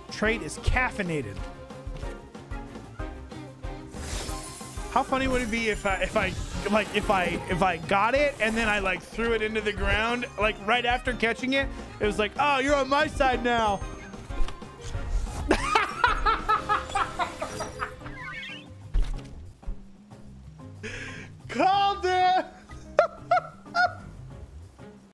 Trait is caffeinated. How funny would it be if I got it and then I like threw it into the ground like right after catching it? It was like, oh, you're on my side now. Come